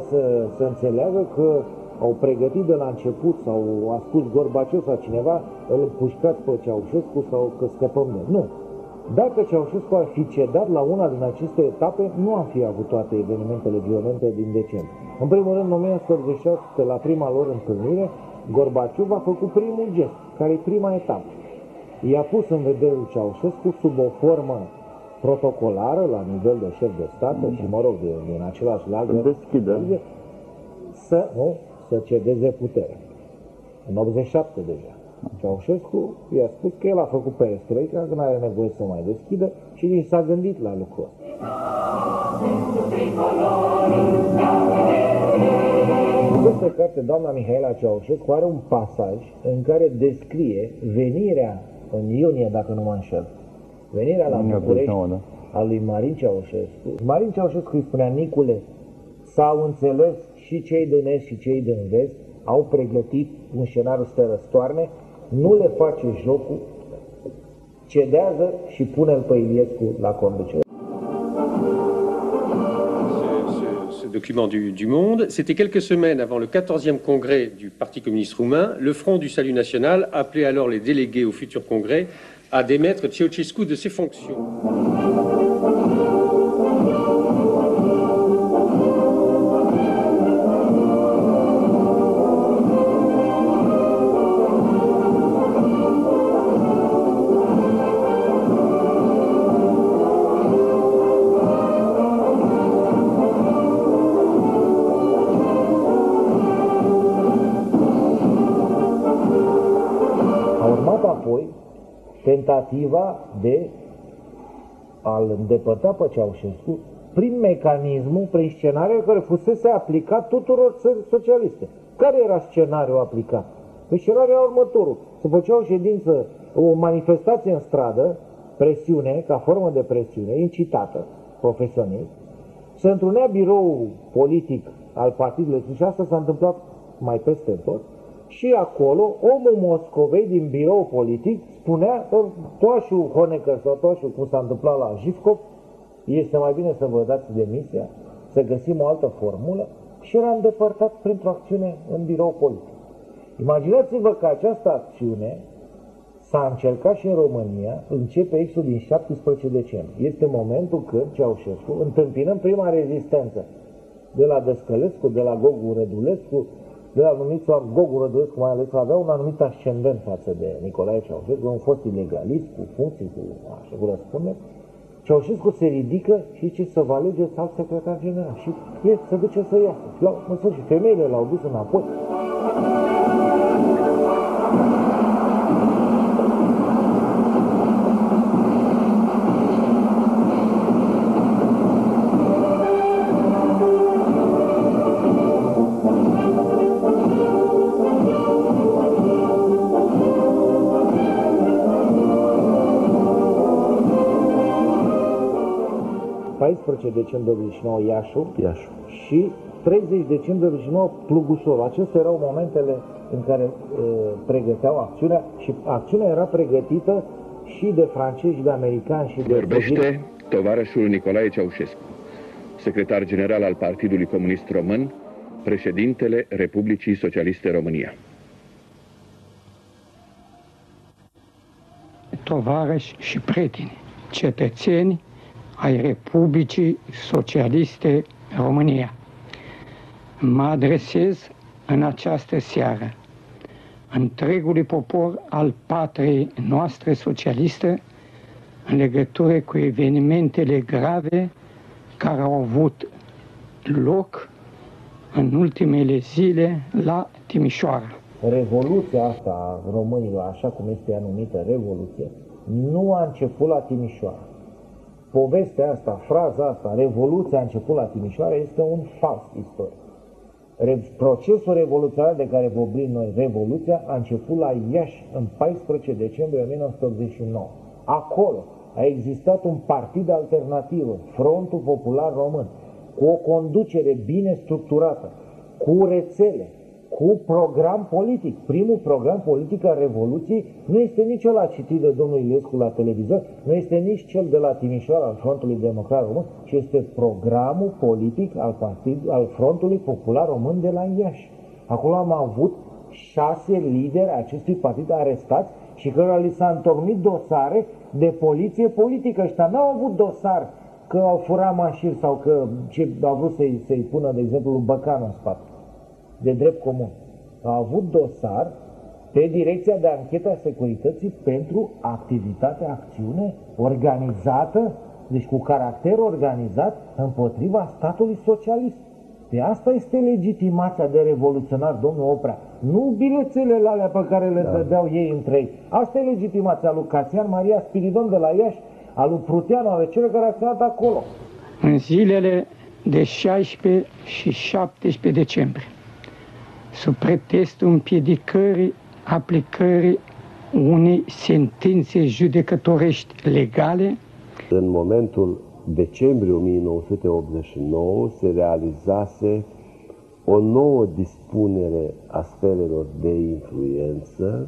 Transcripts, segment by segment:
să înțeleagă că au pregătit de la început sau a spus Gorbaciov sau cineva, îl împușcați pe Ceaușescu sau că scăpăm de. Nu. Dacă Ceaușescu ar fi cedat la una din aceste etape, nu am fi avut toate evenimentele violente din decembrie. În primul rând, în 1986, la prima lor întâlnire, Gorbaciov a făcut primul gest, care e prima etapă. I-a pus în vedere Ceaușescu sub o formă protocolară, la nivel de șef de stat și, mă rog, din același lagăr, să cedeze puterea. În 87 deja. Ceaușescu i-a spus că el a făcut perestroica, că nu are nevoie să mai deschidă și nici s-a gândit la lucrul ăsta. Această carte, doamna Mihaela Ceaușescu, are un pasaj în care descrie venirea în iunie, dacă nu mă înșel, venirea la București a lui Marin Ceaușescu. Marin Ceaușescu îi spunea: Nicule, s-au înțeles și cei din est și cei din vest, au pregătit un scenariu să te răstoarne, nu le face jocul, cedează și pune-l pe Iliescu la conducere. Ce document du Monde, c'était quelques semaines avant le 14e congrès du Parti communiste roumain. Le Front du Salut National appelait alors les délégués au futur congrès à démettre Ceaușescu de ses fonctions. Tentativa de a-l îndepărta pe Ceaușescu prin mecanismul, prin scenariul care fusese aplicat tuturor țări socialiste. Care era scenariul aplicat? Păi scenariul era următorul. Se făcea o ședință, o manifestație în stradă, presiune, ca formă de presiune, incitată, profesionist. Se întrunea biroul politic al partidului și asta s-a întâmplat mai peste tot. Și acolo, omul Moscovei din birou politic spunea, toașul Honecker sau toașul, cum s-a întâmplat la Jivkov, este mai bine să vă dați demisia, să găsim o altă formulă, și era îndepărtat printr-o acțiune în birou politic. Imaginați-vă că această acțiune s-a încercat și în România, începe exul din 17 decembrie. Este momentul când Ceaușescu, întâmpinând prima rezistență de la Dăscălescu, de la Gogu Rădulescu, de la anumiți oameni, Gogu Rădulescu mai ales, avea un anumit ascendent față de Nicolae Ceaușescu, un fost ilegalist, cu funcții, cu răspundere. Ceaușescu se ridică și zice să vă alegeți alt secretar general. Și se duce să iasă. Și în sfârșit, femeile l-au dus înapoi. Decembrie 89 Iașu și 30 decembrie 89 Plugușorul. Acestea erau momentele în care pregăteau acțiunea și acțiunea era pregătită și de francezi, și de americani, și de... Vorbește tovarășul Nicolae Ceaușescu, secretar general al Partidului Comunist Român, președintele Republicii Socialiste România. Tovarăși și prieteni, cetățeni ai Republicii Socialiste România. Mă adresez în această seară întregului popor al patriei noastre socialiste în legătură cu evenimentele grave care au avut loc în ultimele zile la Timișoara. Revoluția asta a românilor, așa cum este anumită revoluție, nu a început la Timișoara. Povestea asta, fraza asta, revoluția a început la Timișoara, este un fals istoric. Procesul revoluționar de care vorbim noi, revoluția, a început la Iași în 14 decembrie 1989. Acolo a existat un partid alternativ, Frontul Popular Român, cu o conducere bine structurată, cu rețele, cu program politic. Primul program politic al Revoluției nu este nici ăla citit de domnul Iliescu la televizor, nu este nici cel de la Timișoara al Frontului Democrat Român, ci este programul politic al Frontului Popular Român de la Iași. Acolo am avut 6 lideri acestui partid arestați și cărora li s-a întocmit dosare de poliție politică. Ăștia n-au avut dosar că au furat mașini sau că au vrut să-i pună, de exemplu, lui Băcanu în spate, de drept comun. Au avut dosar pe Direcția de Anchetă a Securității pentru acțiune organizată, deci cu caracter organizat împotriva statului socialist. Pe asta este legitimația de revoluționar, domnul Oprea. Nu bilețelele alea pe care le dădeau ei între ei. Asta e legitimația lui Casian Maria Spiridon de la Iași, a lui Pruteanu, ale celor care a acționat acolo. În zilele de 16 și 17 decembrie, sub pretextul împiedicării aplicării unei sentințe judecătorești legale, în momentul decembrie 1989 se realizase o nouă dispunere a sferelor de influență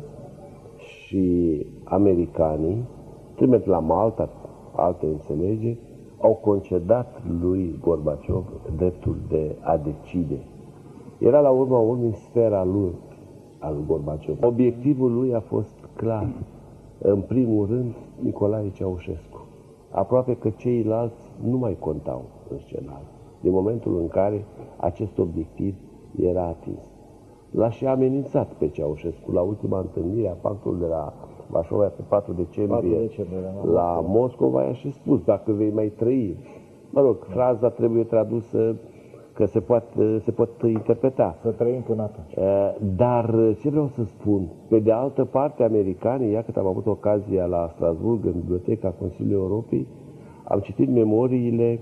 și americanii, trimit la Malta, alte înțelegeri, au concedat lui Gorbaciov dreptul de a decide. Era la urma urmei sfera lui, al Gorbaciov. Obiectivul lui a fost clar. În primul rând, Nicolae Ceaușescu. Aproape că ceilalți nu mai contau în scenariu, din momentul în care acest obiectiv era atins. L-a și amenințat pe Ceaușescu la ultima întâlnire a pactului de la Varsovia pe 4 decembrie la Moscova, i-a și spus, dacă vei mai trăi. Mă rog, fraza trebuie tradusă că se pot interpreta. Să trăim până atunci. Dar ce vreau să spun? Pe de altă parte, americanii, ia cât am avut ocazia la Strasbourg, în Biblioteca Consiliului Europei, am citit memoriile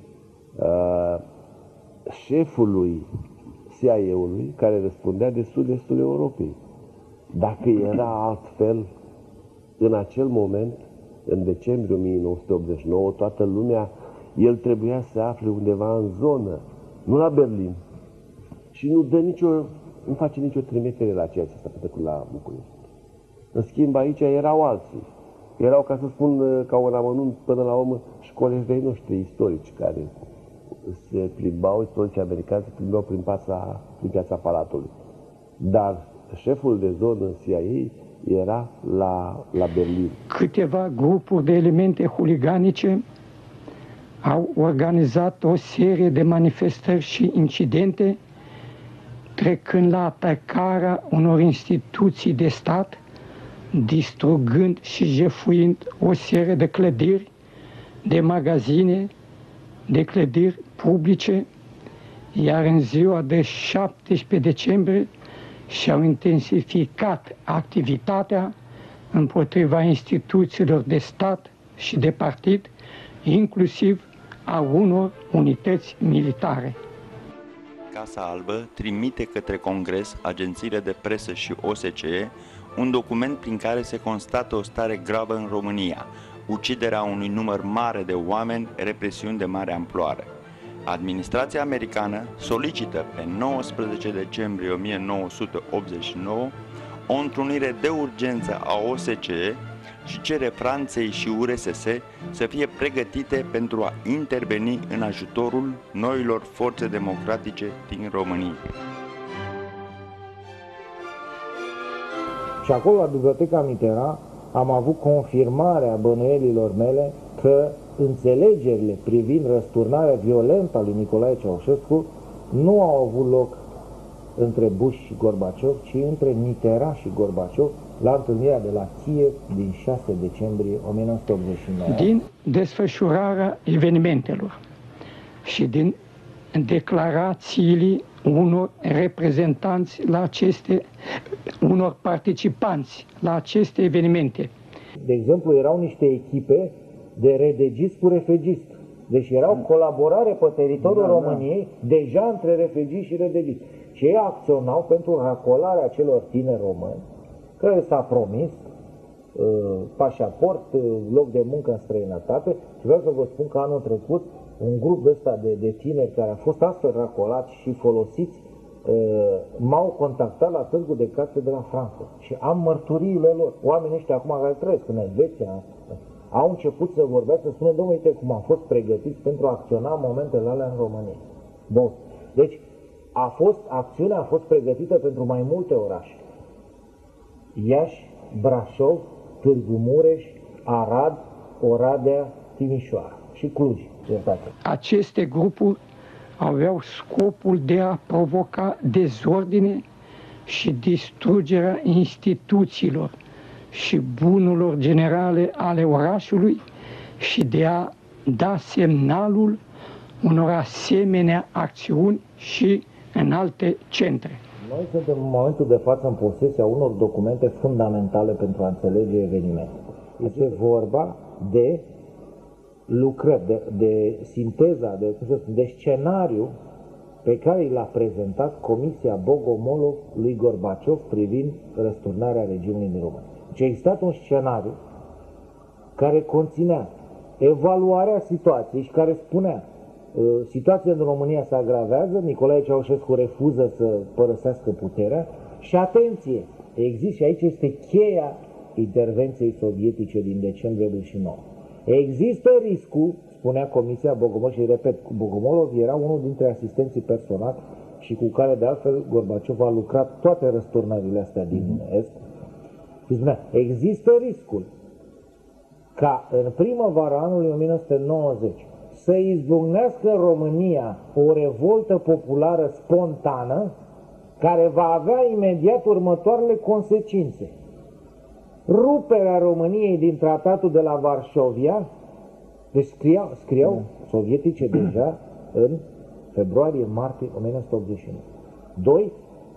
șefului CIA-ului, care răspundea de sud-estul Europei. Dacă era altfel, în acel moment, în decembrie 1989, toată lumea, el trebuia să afle undeva în zonă, nu la Berlin. Și nu face nicio trimitere la ceea ce s-a petrecut la București. În schimb, aici erau alții. Erau, ca să spun, ca un amănunt până la urmă, și colegi de-ai noștri istorici, care se plimbau, istorici americani, se plimbau prin piața Palatului. Dar șeful de zonă CIA era la Berlin. Câteva grupuri de elemente huliganice au organizat o serie de manifestări și incidente, trecând la atacarea unor instituții de stat, distrugând și jefuind o serie de clădiri, de magazine, de clădiri publice, iar în ziua de 17 decembrie și-au intensificat activitatea împotriva instituțiilor de stat și de partid, inclusiv a unor unități militare. Casa Albă trimite către Congres, agențiile de presă și OSCE un document prin care se constată o stare gravă în România, uciderea unui număr mare de oameni, represiuni de mare amploare. Administrația americană solicită pe 19 decembrie 1989 o întrunire de urgență a OSCE și cere Franței și URSS să fie pregătite pentru a interveni în ajutorul noilor forțe democratice din România. Și acolo, la Biblioteca Mitterrand, am avut confirmarea bănuielilor mele că înțelegerile privind răsturnarea violentă a lui Nicolae Ceaușescu nu au avut loc între Bush și Gorbaciov, ci între Mitterrand și Gorbaciov la întâlnirea de la Kiev din 6 decembrie 1989. Din desfășurarea evenimentelor și din declarațiile unor reprezentanți unor participanți la aceste evenimente. De exemplu, erau niște echipe de redegist cu refegist. Deci era o colaborare pe teritoriul României, deja între refegist și redegist. Și ei acționau pentru racolarea celor tineri români, care s-a promis pașaport, loc de muncă în străinătate. Și vreau să vă spun că anul trecut un grup ăsta de tineri care a fost astfel racolați și folosiți m-au contactat la Târgul de Carte de la Frankfurt și am mărturiile lor. Oamenii ăștia acum care trăiesc în Elveția au început să vorbească, să spună, domnule, uite cum am fost pregătiți pentru a acționa în momentele alea în România. Bun. Deci, acțiunea a fost pregătită pentru mai multe orașe. Iași, Brașov, Târgu Mureș, Arad, Oradea, Timișoara și Cluj. Aceste grupuri aveau scopul de a provoca dezordine și distrugerea instituțiilor și bunurilor generale ale orașului și de a da semnalul unor asemenea acțiuni și în alte centre. Noi suntem în momentul de față în posesia unor documente fundamentale pentru a înțelege evenimentul. Este vorba de lucrări, de sinteza, de scenariu pe care l-a prezentat Comisia Bogomolov lui Gorbaciov privind răsturnarea regimului din România. Deci a existat un scenariu care conținea evaluarea situației și care spunea situația în România se agravează, Nicolae Ceaușescu refuză să părăsească puterea și atenție, există și aici este cheia intervenției sovietice din decembrie 89. Există riscul, spunea Comisia Bogomolov și repet, Bogomolov era unul dintre asistenții personali și cu care de altfel Gorbaciov a lucrat toate răsturnările astea din Est. Și spunea, există riscul ca în primăvara anului 1990 să izbucnească în România o revoltă populară spontană care va avea imediat următoarele consecințe. Ruperea României din tratatul de la Varșovia, deci scriau sovietice deja în februarie-martie 1989. 2.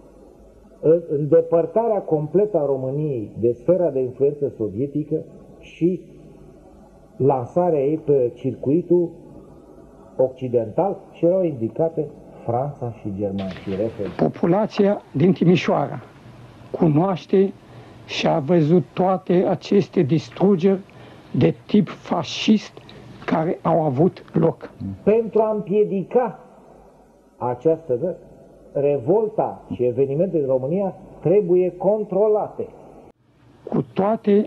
Îndepărtarea completă a României de sfera de influență sovietică și lansarea ei pe circuitul occidental și erau indicate Franța și Germania. Populația din Timișoara cunoaște și a văzut toate aceste distrugeri de tip fascist care au avut loc. Pentru a împiedica această revolta și evenimente din România trebuie controlate. Cu toate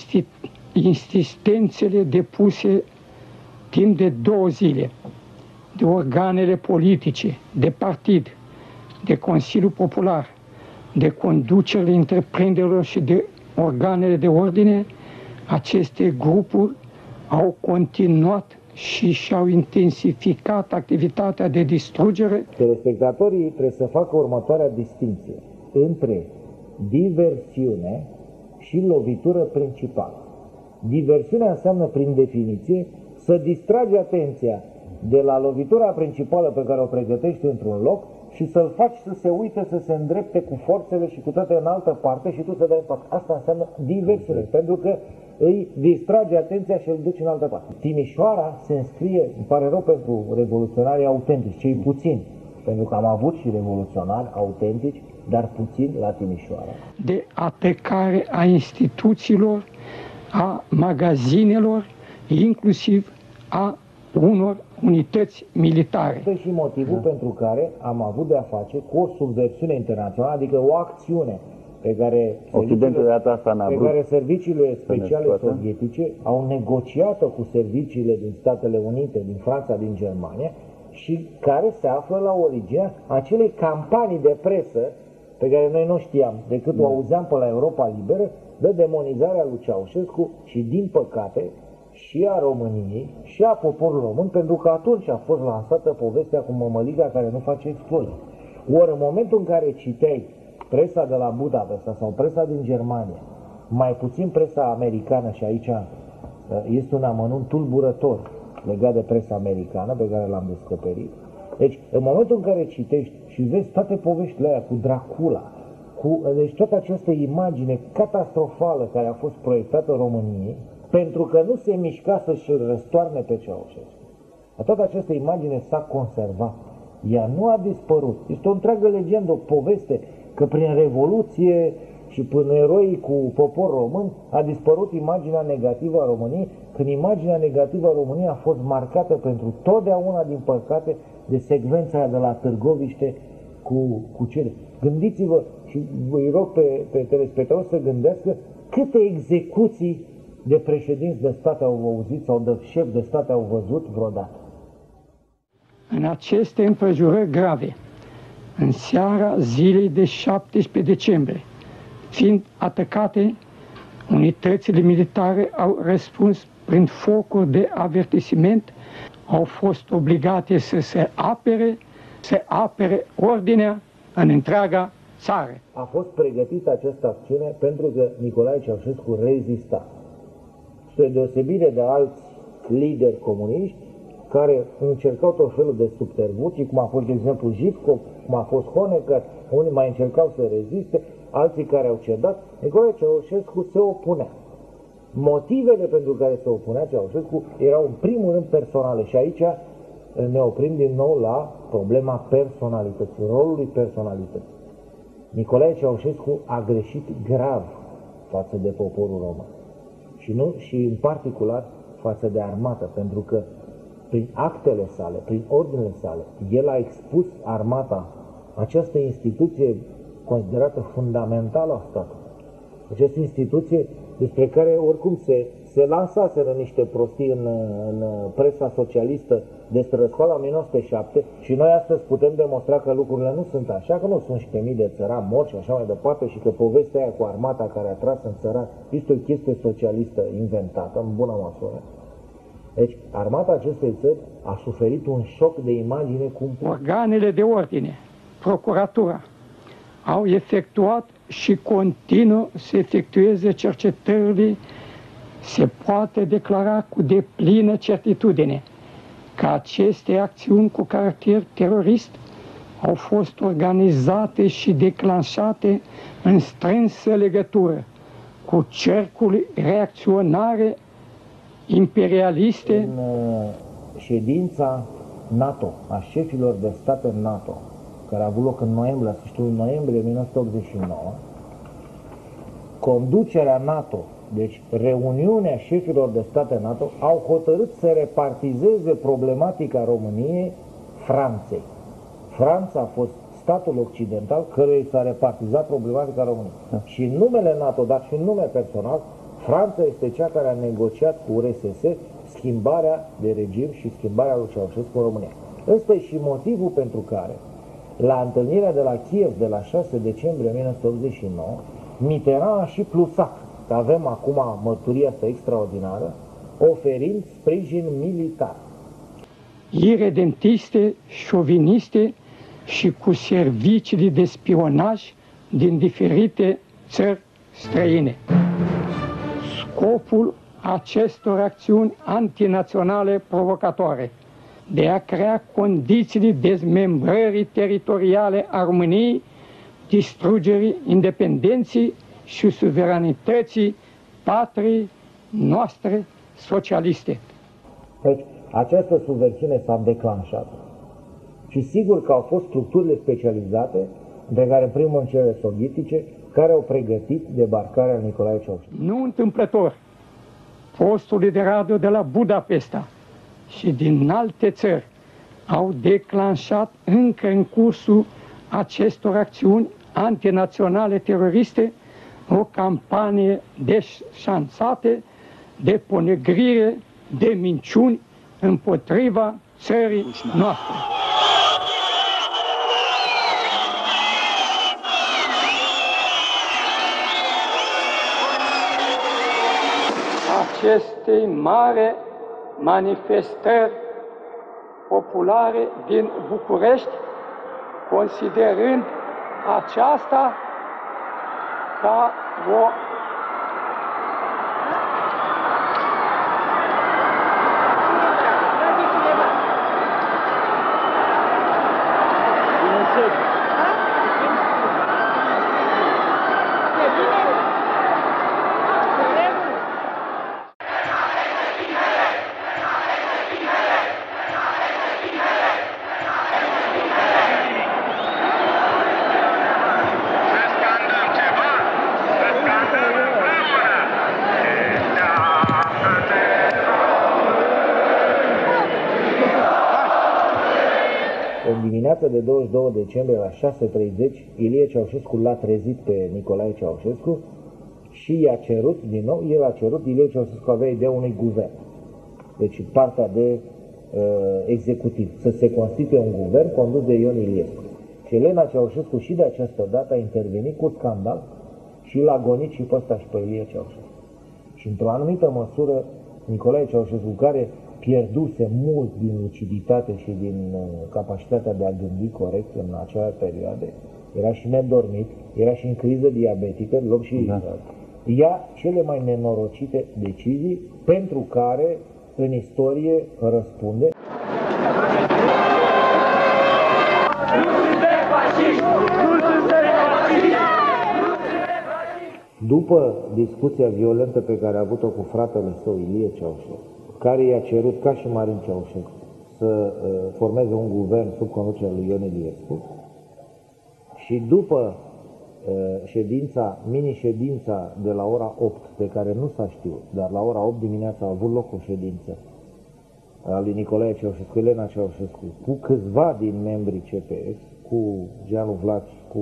insistențele depuse timp de 2 zile de organele politice, de partid, de Consiliul Popular, de conducerile întreprinderilor și de organele de ordine, aceste grupuri au continuat și și-au intensificat activitatea de distrugere. Telespectatorii trebuie să facă următoarea distinție între diversiune și lovitură principală. Diversiunea înseamnă, prin definiție, să distragi atenția de la lovitura principală pe care o pregătești într-un loc și să-l faci să se uite, să se îndrepte cu forțele și cu toate în altă parte și tu să dai impact. Asta înseamnă diversiune, pentru că îi distrage atenția și îl duci în altă parte. Timișoara se înscrie, îmi pare rău pentru revoluționarii autentici, cei puțini, pentru că am avut și revoluționari autentici, dar puțin la Timișoara. De atacare a instituțiilor, a magazinelor, inclusiv a unor unități militare. Este și motivul pentru care am avut de a face cu o subversiune internațională, adică o acțiune pe care serviciile speciale sovietice au negociat-o cu serviciile din Statele Unite, din Franța, din Germania și care se află la originea acelei campanii de presă pe care noi nu știam, decât o auzeam pe la Europa Liberă, de demonizarea lui Ceaușescu și, din păcate, și a României și a poporului român, pentru că atunci a fost lansată povestea cu mămăliga care nu face explozii. Ori în momentul în care citeai presa de la Budapesta sau presa din Germania, mai puțin presa americană, și aici este un amănunt tulburător legat de presa americană pe care l-am descoperit. Deci, în momentul în care citești și vezi toate poveștile alea cu Dracula, deci toată această imagine catastrofală care a fost proiectată în României, pentru că nu se mișca să-și răstoarne pe Ceaușescu. Toată această imagine s-a conservat. Ea nu a dispărut. Este o întreagă legendă, o poveste, că prin Revoluție și prin eroi cu popor român a dispărut imaginea negativă a României, când imaginea negativă a României a fost marcată pentru totdeauna, din păcate, de secvența de la Târgoviște cu cele. Gândiți-vă și îi rog pe telespectatori să gândească câte execuții de președinți de stat au auzit sau de șef de stat au văzut vreodată. În aceste împrejurări grave, în seara zilei de 17 decembrie, fiind atacate, unitățile militare au răspuns prin focuri de avertisment, au fost obligate să se apere ordinea în întreaga țară. A fost pregătită această acțiune pentru că Nicolae Ceaușescu rezista. Spre deosebire de alți lideri comuniști care încercau tot felul de subterfugi, cum a fost, de exemplu, Zhivkov, cum a fost Honecker, unii mai încercau să reziste, alții care au cedat, Nicolae Ceaușescu se opunea. Motivele pentru care se opunea Ceaușescu erau în primul rând personale și aici ne oprim din nou la problema personalității, rolului personalității. Nicolae Ceaușescu a greșit grav față de poporul român și în particular față de armată, pentru că prin actele sale, prin ordinele sale, el a expus armata, această instituție considerată fundamentală a statului. Această instituție despre care oricum se lansaseră niște prostii în presa socialistă despre răscoala 1907 și noi astăzi putem demonstra că lucrurile nu sunt așa, că nu sunt 11.000 de țărani morți și așa mai departe și că povestea aia cu armata care a tras în țărani este o chestie socialistă inventată în bună măsură. Deci, armata acestei țări a suferit un șoc de imagine cum... Organele de ordine, procuratura, au efectuat și continuă să efectueze cercetările, se poate declara cu deplină certitudine că aceste acțiuni cu caracter terorist au fost organizate și declanșate în strânsă legătură cu cercuri reacționare imperialiste. În ședința NATO, a șefilor de state NATO, care a avut loc în noiembrie, la sfârșitul noiembrie 1989, conducerea NATO, deci reuniunea șefilor de state NATO, au hotărât să repartizeze problematica României Franței. Franța a fost statul occidental căruia s-a repartizat problematica României. Și în numele NATO, dar și în nume personal, Franța este cea care a negociat cu URSS schimbarea de regim și schimbarea lui Ceaușescu în România. Ăsta e și motivul pentru care, la întâlnirea de la Kiev de la 6 decembrie 1989, Mitterrand a și plusat, că avem acum mărturia asta extraordinară, oferind sprijin militar. Iredentiste, șoviniste și cu servicii de spionaj din diferite țări străine. Scopul acestor acțiuni antinaționale provocatoare de a crea condiții dezmembrării teritoriale a României, distrugerii independenței și suveranității patriei noastre socialiste. Deci, această subversiune s-a declanșat. Și sigur că au fost structurile specializate, de care în primul rând cele sovietice, care au pregătit debarcarea lui Nicolae Ceaușescu. Nu întâmplător, posturile de radio de la Budapesta și din alte țări au declanșat încă în cursul acestor acțiuni antinaționale teroriste o campanie deșanțată de ponegrire, de minciuni împotriva țării noastre. Acestei mari manifestări populare din București, considerând aceasta ca o în dimineața de 22 decembrie la 6:30, Ilie Ceaușescu l-a trezit pe Nicolae Ceaușescu și i-a cerut, din nou, el a cerut, Ilie Ceaușescu avea ideea unui guvern. Deci partea de executiv, să se constituie un guvern condus de Ion Iliescu. Și Elena Ceaușescu și de această dată a intervenit cu scandal și l-a gonit și pe ăsta și pe Ilie Ceaușescu. Și într-o anumită măsură, Nicolae Ceaușescu, care pierduse mult din luciditate și din capacitatea de a gândi corect în acea perioadă, era și nedormit, era și în criză diabetică, luăm și ia cele mai nenorocite decizii pentru care în istorie răspunde. După discuția violentă pe care a avut-o cu fratele său, Ilie Ceaușescu, care i-a cerut, ca și Marin Ceaușescu, să formeze un guvern sub conducerea lui Ion Iliescu, și după mini-ședința de la ora 8, pe care nu s-a știut, dar la ora 8 dimineața a avut loc o ședință a lui Nicolae Ceaușescu, Elena Ceaușescu, cu câțiva din membrii CPS, cu Gianu Vlaci, cu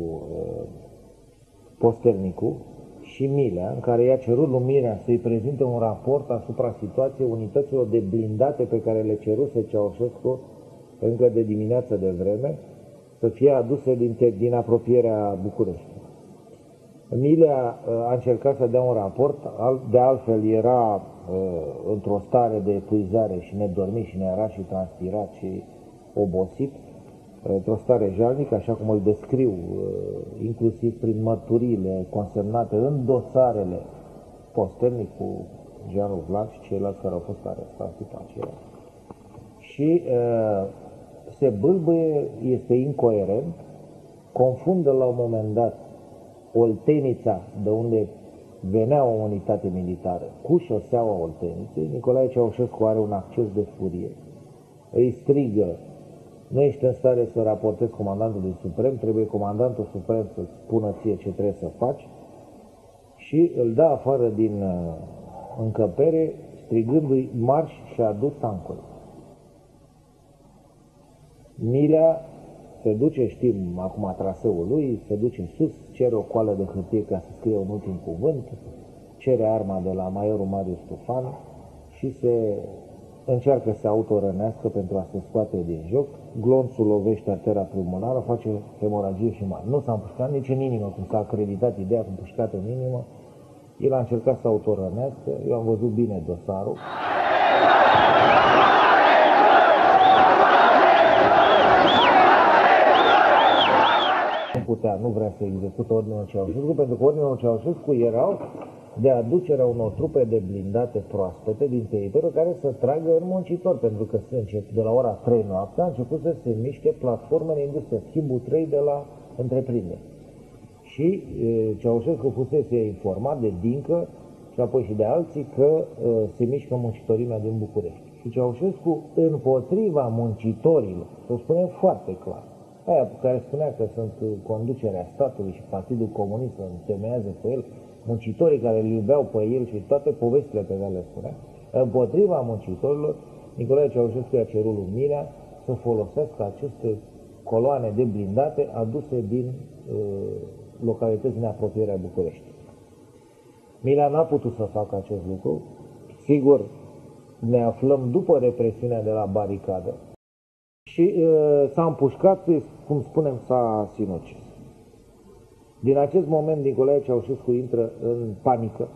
Posternicu și Milea, în care i-a cerut lui Mirea să-i prezinte un raport asupra situației unităților de blindate pe care le ceruse Ceaușescu încă de dimineață de vreme, să fie aduse din apropierea București. Milea a încercat să dea un raport, de altfel era într-o stare de epuizare și nedormit și nearat și transpirat și obosit, într-o stare jalnică, așa cum îl descriu, inclusiv prin mărturiile consemnate în dosarele Posternicu, Gianu Vlaci, ceilalți care au fost arestați după aceea. Și se bâlbâie, este incoerent, confundă la un moment dat Oltenița, de unde venea o unitate militară, cu șoseaua Olteniței. Nicolae Ceaușescu are un acces de furie, îi strigă: nu ești în stare să raportezi comandantului suprem, trebuie comandantul suprem să-ți spună ție ce trebuie să faci, și îl dă afară din încăpere, strigându-i: marș și adu tancul. Milea se duce, știm acum traseul lui, se duce sus, cere o coală de hârtie ca să scrie un ultim cuvânt, cere arma de la majorul Marius Stufan și se încearcă să se autorănească pentru a se scoate din joc. Glonțul lovește artera pulmonară, face hemoragie și mare. Nu s-a împușcat nici în inimă, cum s-a acreditat ideea cu împușcat în inimă. El a încercat să autorănească, eu am văzut bine dosarul. Nu vrea să execute ordinul Ceaușescu, pentru că ordinul Ceaușescu erau de aducerea unor trupe de blindate proaspete din teritoriu care să tragă în muncitori, pentru că de la ora 3 noaptea a început să se miște platformele industrie, schimbul 3 de la întreprindere. Și Ceaușescu fusese informat de Dincă și apoi și de alții că se mișcă muncitorimea din București. Și Ceaușescu, împotriva muncitorilor, să spunem foarte clar, aia care spunea că sunt conducerea statului și Partidul Comunist întemeiază pe el, muncitorii care îl iubeau pe el și toate povestile pe care le spunea, împotriva muncitorilor, Nicolae Ceaușescu i-a cerut lui Milea să folosească aceste coloane de blindate aduse din localități din apropierea București. Milea n-a putut să facă acest lucru. Sigur, ne aflăm după represiunea de la baricadă și s-a împușcat, cum spunem, s-a sinucis. Din acest moment, Nicolae Ceaușescu intră în panică.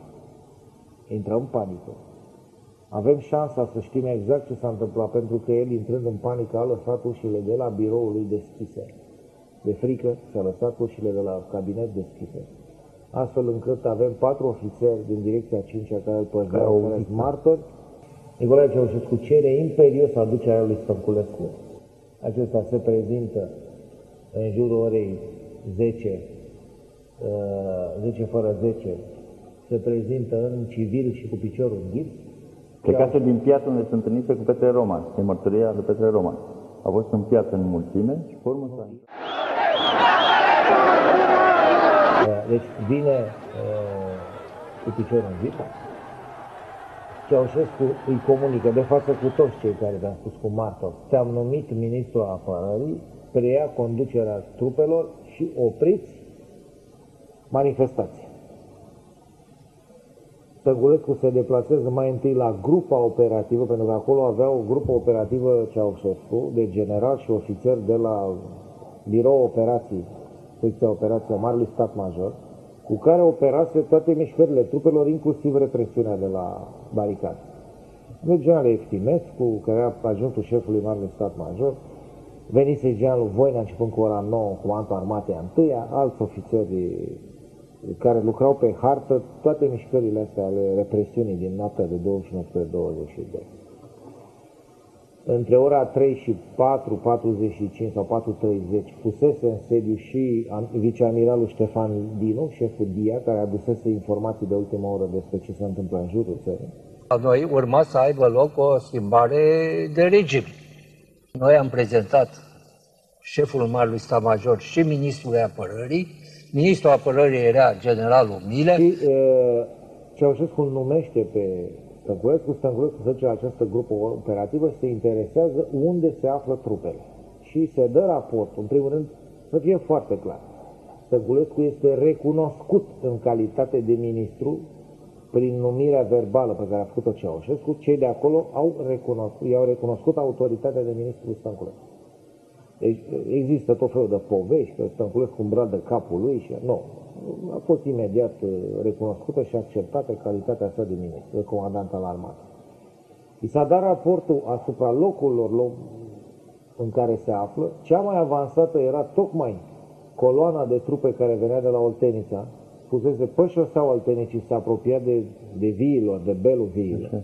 Avem șansa să știm exact ce s-a întâmplat, pentru că el, intrând în panică, a lăsat ușile de la biroul lui deschise. De frică și-a lăsat ușile de la cabinet deschise. Astfel încât avem 4 ofițeri din direcția 5-a care îl păzeau, care sunt martori. Nicolae Ceaușescu cere imperios aducerea lui Stănculescu. Acesta se prezintă în jurul orei 10 fără 10, se prezintă în civil și cu piciorul în gips. Plecase din piață unde se întâlnise cu Petre Roman, e mărturia lui Petre Roman. A fost în piață în mulțime și pe urmă s-a... Deci vine cu piciorul în gips Ceaușescu îi comunică de față cu toți cei care le-am spus cu martor. Te-am numit ministrul apărării, preia conducerea trupelor și opriți manifestații. Stăngulescu se deplasează mai întâi la grupa operativă, pentru că acolo avea o grupă operativă Ceaușescu, de general și ofițeri de la birou operații, secția operației Marelui Stat Major, cu care operase toate mișcările trupelor, inclusiv represiunea de la baricade. Generalul Eftimescu, care era adjunctul șefului Marelui Stat Major, venise generalul Voina, începând cu ora 9, comandantul armatei întâia, alți ofițeri care lucrau pe hartă, toate mișcările astea ale represiunii din noaptea de 21 spre 22. Între ora 3 și 4:45 sau 4:30 fusese în sediu și viceamiralul Ștefan Dinu, șeful DIA, care adusese informații de ultimă oră despre ce se întâmplă în jurul țării. Noi urma să aibă loc o schimbare de regim. Noi am prezentat șeful Marelui Stat Major și ministrul apărării. Ministrul apărării era generalul Milea. Și Ceaușescu îl numește pe Stănculescu. Stănculescu se duce la această grupă operativă și se interesează unde se află trupele. Și se dă raportul, în primul rând, să fie foarte clar. Stănculescu este recunoscut în calitate de ministru prin numirea verbală pe care a făcut-o Ceaușescu. Cei de acolo i-au recunoscut autoritatea de ministru Stănculescu. Deci există tot felul de povești, că Stănculescu îmbradă capul lui și nu. A fost imediat recunoscută și acceptată calitatea sa de ministru, de comandant al armatei. I s-a dat raportul asupra locurilor în care se află. Cea mai avansată era tocmai coloana de trupe care venea de la Oltenița, fusese pe șoseaua Oltenicii, se apropia de Viilor, de Belul Viilor.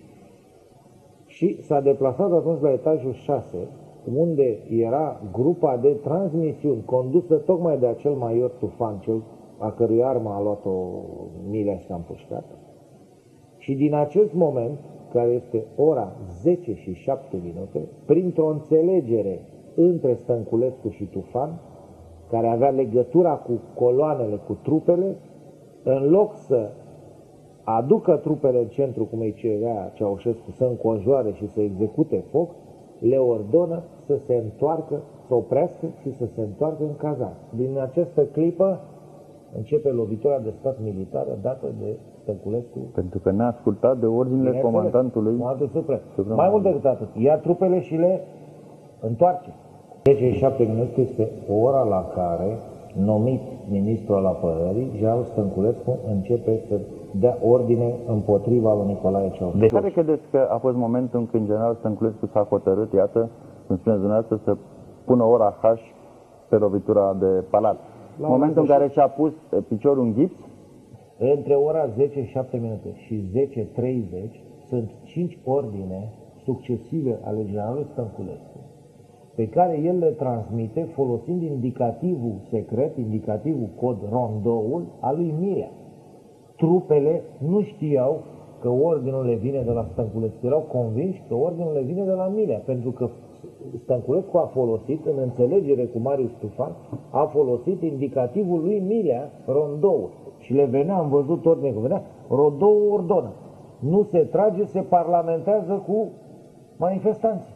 Și s-a deplasat atunci la etajul 6, unde era grupa de transmisiuni condusă tocmai de acel major Tufan, cel a cărui armă a luat-o Milea și s-a împușcat. Și din acest moment, care este ora 10 și 7 minute, printr-o înțelegere între Stănculescu și Tufan, care avea legătura cu coloanele, cu trupele, în loc să aducă trupele în centru, cum îi cerea Ceaușescu, să înconjoare și să execute foc, le ordonă să se întoarcă, să oprească și să se întoarcă în cazare. Din această clipă începe lovitura de stat militară dată de Stănculescu. Pentru că ne-a ascultat de ordinele comandantului suprem. Mai mult decât atât, ia trupele și le întoarce. 10 și 7 minute este ora la care, numit ministrul al apărării, generalul Stănculescu începe să dea ordine împotriva lui Nicolae Ceaușescu. De care credeți că a fost momentul când general Stănculescu s-a hotărât, iată, cum spuneți dumneavoastră, să pună ora H pe lovitura de palat? Momentul în care și-a pus piciorul în gips? Între ora 10 și 7 minute și 10:30 sunt 5 ordine succesive ale generalului Stănculescu, pe care el le transmite folosind indicativul secret, indicativul cod rondoul al lui Milea. Trupele nu știau că ordinul le vine de la Stănculescu, erau convinși că ordinul le vine de la Milea, pentru că Stănculescu a folosit, în înțelegere cu Marius Tufan, a folosit indicativul lui Milea, rondoul. Și le venea, am văzut ordine că venea, rondoul ordonă. Nu se trage, se parlamentează cu manifestanții.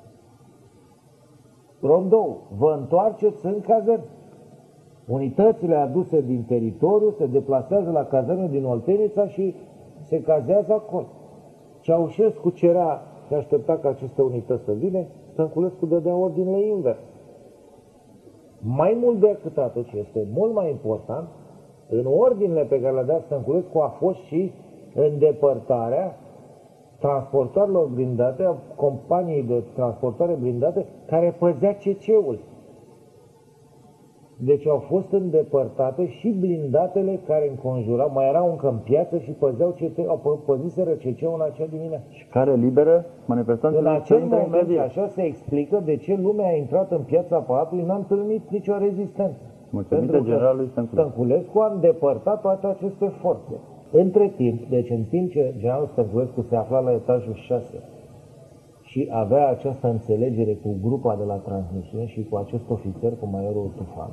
Rondou, vă întoarceți în cazări. Unitățile aduse din teritoriu se deplasează la cazărmă din Oltenița și se cazează acolo. Ceaușescu cerea, se aștepta ca aceste unități să vină, Stănculescu dădea ordinele invers. Mai mult decât atât, ce este mult mai important, în ordinele pe care le dea Stănculescu a fost și îndepărtarea transportoarelor blindate, a companiei de transportoare blindate care păzea CC-ul. Deci au fost îndepărtate și blindatele care înconjurau, mai erau încă în piață și păzeau păziseră CC-ul în acea dimineață. Și care liberă manifestanții? În acel moment, așa se explică de ce lumea a intrat în piața Palatului, n-a întâlnit nicio rezistență. Mulțumită generalului Stănculescu a îndepărtat toate aceste forțe. Între timp, deci în timp ce generalul Stănculescu se afla la etajul 6 și avea această înțelegere cu grupa de la transmisiune și cu acest ofițer, cu majorul Tufan,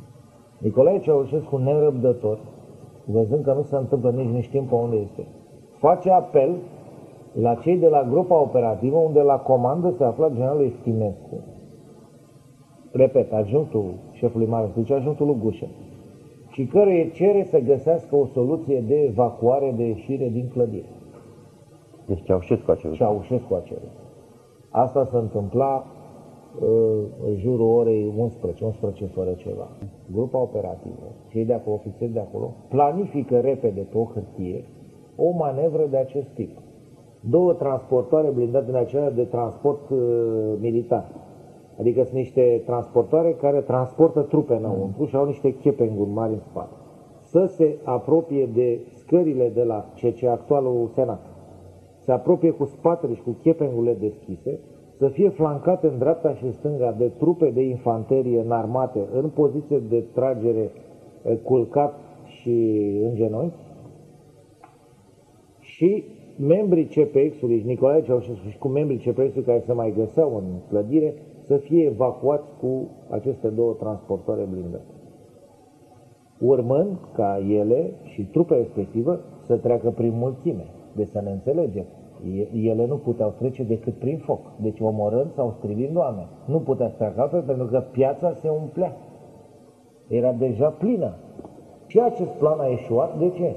Nicolae Ceaușescu, nerăbdător, văzând că nu se întâmplă nici nu știm pe unde este, face apel la cei de la grupa operativă, unde la comandă se afla generalul Eftimescu. Repet, adjunctul șefului Mare, deci adjunctul lui Gușă, și căruia cere să găsească o soluție de evacuare, de ieșire din clădire. Deci Ceaușescu a cerut. Ceaușescu a cerut. Asta se întâmpla în jurul orei 11 fără ceva. Grupa operativă, cei de acolo, ofițeri de acolo, planifică repede pe o hârtie o manevră de acest tip. 2 transportoare blindate în acelea de transport militar. Adică sunt niște transportoare care transportă trupe înăuntru și au niște chepenguri mari în spate. Să se apropie de scările de la CC, actualul Senat. Se apropie cu spatele și cu chepengurile deschise, să fie flancate în dreapta și în stânga de trupe de infanterie înarmate în poziție de tragere culcat și în genunchi, și membrii CPX-ului, Nicolae Ceaușescu și cu membrii CPX-ului care se mai găseau în clădire, să fie evacuați cu aceste 2 transportoare blindate. Urmând ca ele și trupa respectivă să treacă prin mulțime. Deci să ne înțelegem. Ele nu puteau trece decât prin foc. Deci omorând sau strivind oameni. Nu putea să treacă altfel pentru că piața se umplea. Era deja plină. Și acest plan a eșuat. De ce?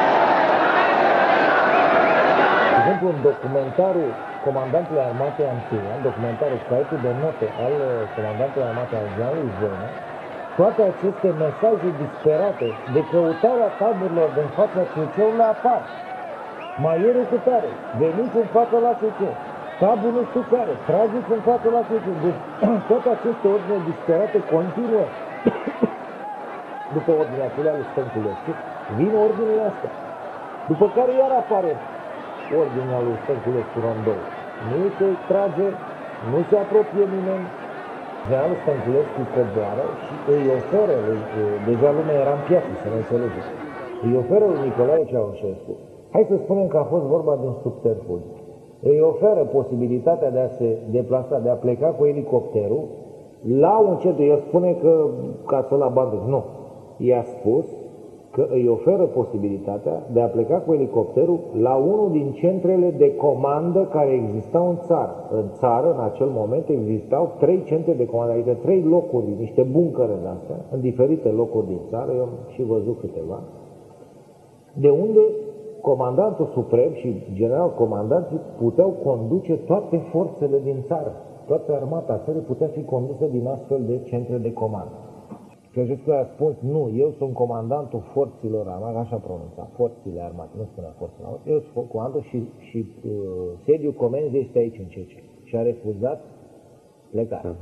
De exemplu, în documentarul Comandantului Armatei Antillan, documentarul Caietul de note al Comandantului Armatei al Jean-Louis Joine, toate aceste mesaje disperate de căutarea taburilor din fața CC-ului apar. Maierul cu tare, veniți în față la CC, tabul nu știu care, trageți în față la CC. Deci toate aceste ordine disperate continuă. După ordinea acelea lui Stănculescu, vin ordinele astea. După care iar apare ordinea lui Stănculescu rondou. Nu se trage, nu se apropie nimeni. Generalul Stănculescu coboară și îi oferă, deja lumea era în piață, să ne înțelegeți, îi oferă lui Nicolae Ceaușescu, hai să spunem că a fost vorba de un subterfugiu, îi oferă posibilitatea de a se deplasa, de a pleca cu elicopterul la un centru. El spune că ca să-l abandoneze. Nu. I-a spus că îi oferă posibilitatea de a pleca cu elicopterul la unul din centrele de comandă care existau în țară. În țară, în acel moment, existau 3 centre de comandă, adică 3 locuri, niște buncăre de astea, în diferite locuri din țară, eu am și văzut câteva, de unde comandantul suprem și general comandanții puteau conduce toate forțele din țară. Toată armata țării putea fi condusă din astfel de centre de comandă. Ceaușescu a spus, nu, eu sunt comandantul forțelor armate, așa pronunța, forțele armate, nu spunea forțele armate, eu sunt comandantul și sediul comenzii este aici în CC. Și a refuzat plecarea.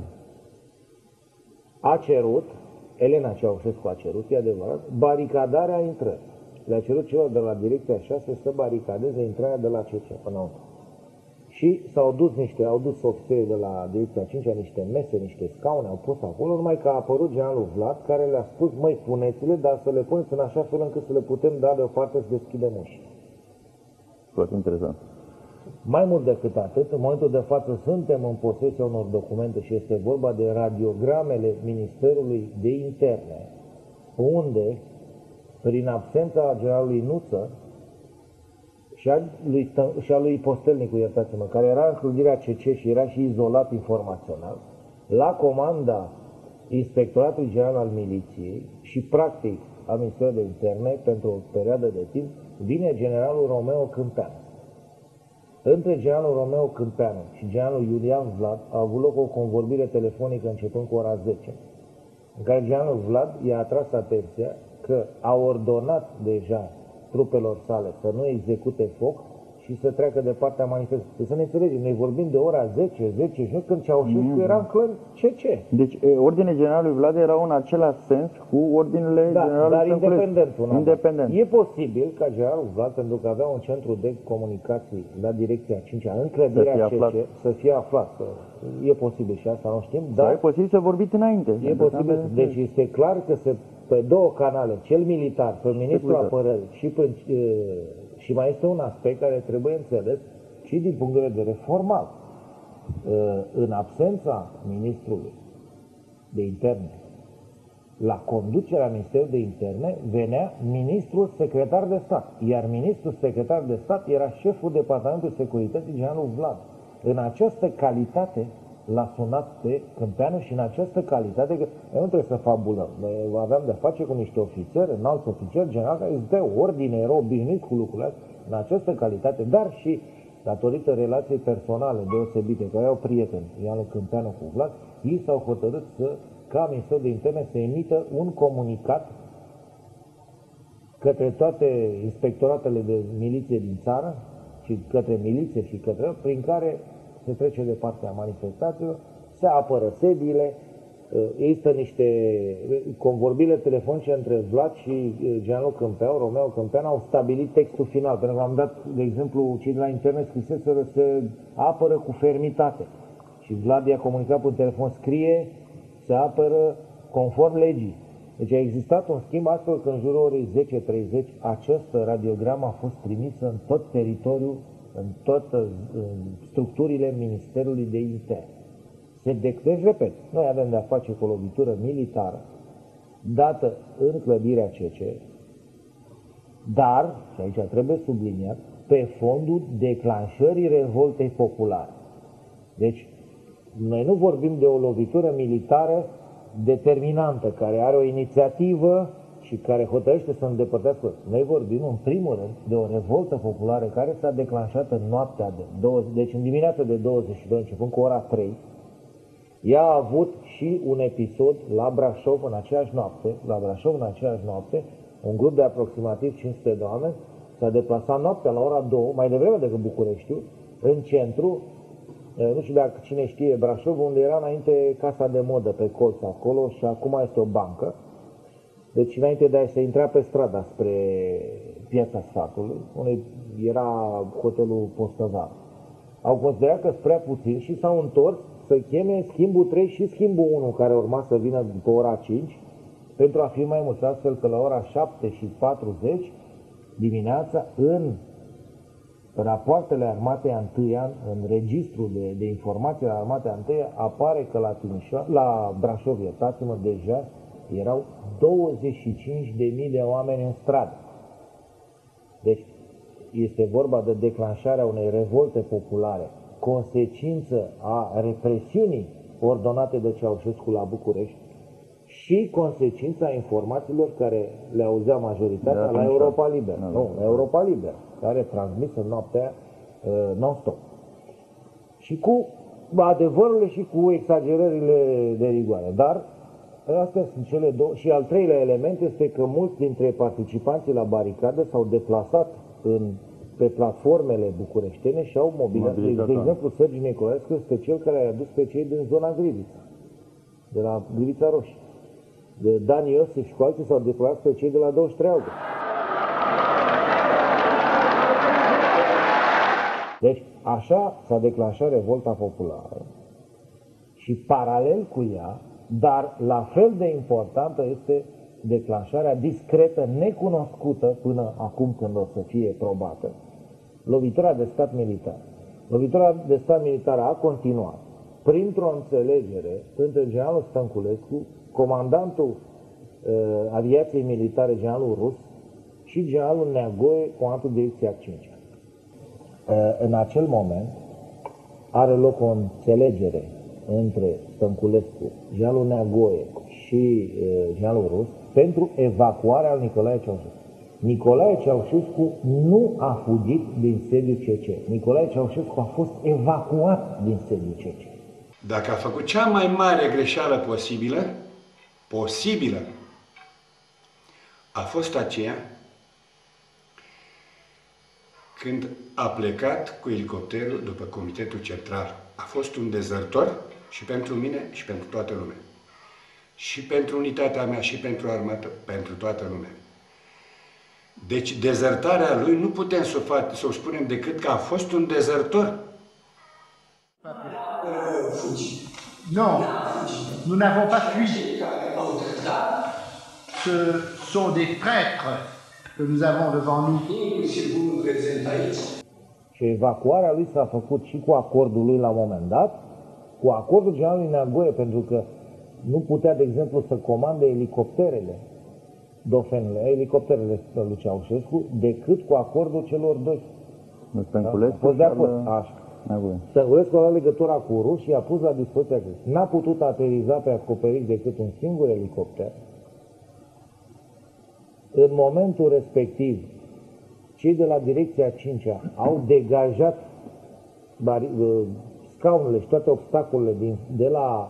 A cerut, Elena Ceaușescu a cerut, e adevărat, baricadarea intrării. Le-a cerut celor de la Direcția 6 să baricadeze intrarea de la CC până la și au dus ofițerii de la Direcția 5 niște mese, niște scaune, au pus acolo, numai că a apărut generalul Vlad, care le-a spus, măi, puneți-le, dar să le puneți în așa fel încât să le putem da deoparte să deschidem ușii. Foarte interesant. Mai mult decât atât, în momentul de față suntem în posesia unor documente și este vorba de radiogramele Ministerului de Interne, unde, prin absența generalului Nuță, și a lui Postelnicu, iertați-mă, care era în clădirea CC și era și izolat informațional, la comanda Inspectoratului General al Miliției și, practic, al Ministerului de Interne, pentru o perioadă de timp, vine generalul Romeo Câmpeanu. Între generalul Romeo Câmpeanu și generalul Iulian Vlad a avut loc o convorbire telefonică începând cu ora 10, în care generalul Vlad i-a atras atenția că a ordonat deja trupelor sale să nu execute foc și să treacă de partea manifestului. Să ne înțelegem, noi vorbim de ora 10 și când Ceaușescu era în clăn CC. Deci ordinele generalului Vlad erau în același sens cu ordinele generalului dar Stănculescu. Independent. E posibil ca generalul Vlad, pentru că avea un centru de comunicații la Direcția 5 în clădirea CC, să fie aflat. E posibil și asta, nu știm. Dar e posibil să vorbiți înainte. E posibil. Deci este clar că pe 2 canale, cel militar, pe ministrul apărării și mai este un aspect care trebuie înțeles și din punct de vedere formal. În absența ministrului de interne, la conducerea Ministerului de Interne venea ministrul secretar de stat, iar ministrul secretar de stat era șeful Departamentului Securității, generalul Vlad. În această calitate l-a sunat pe Câmpeanu și în această calitate, că noi nu trebuie să fabulăm. Noi aveam de-a face cu niște ofițeri, înalți ofițeri generali, care îți dă ordine, erau obișnuiți cu lucrurile astea, în această calitate, dar și datorită relației personale deosebite, care au prieteni, Ianu Câmpeanu cu Vlad, ei s-au hotărât să, ca Ministerul de Interne, să emită un comunicat către toate inspectoratele de miliție din țară și către miliție și către, prin care se trece de partea manifestațiilor, se apără sediile, există niște convorbiri telefonice între Vlad și generalul Câmpeanu, Romeo Câmpeanu, au stabilit textul final, pentru că am dat, de exemplu, cei de la internet scriseseră se apără cu fermitate. Și Vlad i-a comunicat pe telefon, scrie, se apără conform legii. Deci a existat un schimb astfel că în jurul orei 10:30 această radiogramă a fost trimisă în tot teritoriul, în toate structurile Ministerului de Interne. Deci, repet, noi avem de-a face cu o lovitură militară dată în clădirea CC, dar, și aici trebuie subliniat, pe fondul declanșării revoltei populare. Deci, noi nu vorbim de o lovitură militară determinantă, care are o inițiativă și care hotărăște să îndepărtească. Noi vorbim, în primul rând, de o revoltă populară care s-a declanșat în noaptea deci în dimineața de 22, începând cu ora 3, ea a avut și un episod la Brașov în aceeași noapte, un grup de aproximativ 500 de oameni s-a deplasat noaptea la ora 2, mai devreme decât Bucureștiul, în centru, nu știu dacă cine știe, Brașov, unde era înainte casa de modă pe colț acolo și acum este o bancă. Deci înainte de a se intra pe strada spre Piața Sfatului, unde era hotelul Postăvar, au considerat că sunt prea puțin și s-au întors să cheme schimbul 3 și schimbul 1, care urma să vină după ora 5, pentru a fi mai mulți, astfel că la ora 7:40 dimineața, în rapoartele Armatei Antâia, în registrul de informații la Armatei Antâia, apare că la Brașov, iertați-mă, deja erau 25.000 de oameni în stradă. Deci este vorba de declanșarea unei revolte populare, consecință a represiunii ordonate de Ceaușescu la București și consecința informațiilor care le auzea majoritatea la Europa Liberă. Nu, la Europa Liberă, care transmis în noaptea non-stop. Și cu adevărurile și cu exagerările de rigoare. Dar astea sunt cele două. Și al treilea element este că mulți dintre participanții la baricadă s-au deplasat pe platformele bucureștene și au mobilizat. De exemplu, Sergiu Nicolaescu este cel care a adus pe cei din zona Grivița, de la Grivița Roșie. Dani Iosif și cu alții s-au deplasat pe cei de la 23 august. Deci, așa s-a declanșat revolta populară și paralel cu ea, dar la fel de importantă este declanșarea discretă, necunoscută până acum când o să fie probată, lovitura de stat militar. Lovitura de stat militar a continuat printr-o înțelegere între generalul Stănculescu, comandantul aviației militare, generalul Rus, și generalul Neagoe, comandantul direcției 5. În acel moment are loc o înțelegere între Stănculescu, generalul Neagoe și generalul Rus pentru evacuarea lui Nicolae Ceaușescu. Nicolae Ceaușescu nu a fugit din sediul CC. Nicolae Ceaușescu a fost evacuat din sediul CC. Dacă a făcut cea mai mare greșeală posibilă, a fost aceea când a plecat cu elicopterul după Comitetul Central. A fost un dezertor și pentru mine și pentru toată lumea. Și pentru unitatea mea și pentru armată, pentru toată lumea. Deci dezertarea lui nu putem să o spunem decât că a fost un dezertor. Non, nous n'avons pas fui. Ce sont des traîtres que nous avons devant nous. Și evacuarea lui s-a făcut și cu acordul lui la un moment dat, cu acordul generalului Neagoe, pentru că nu putea, de exemplu, să comande elicopterele, elicopterele lui Ceaușescu, decât cu acordul celor doi. Stănculescu a fost de acord. Așa. Stănculescu a luat legătura cu ruși și a pus la dispoziția Grecia. N-a putut ateriza pe acoperiș decât un singur elicopter. În momentul respectiv, cei de la direcția 5-a au degajat scaunele și toate obstacolele de la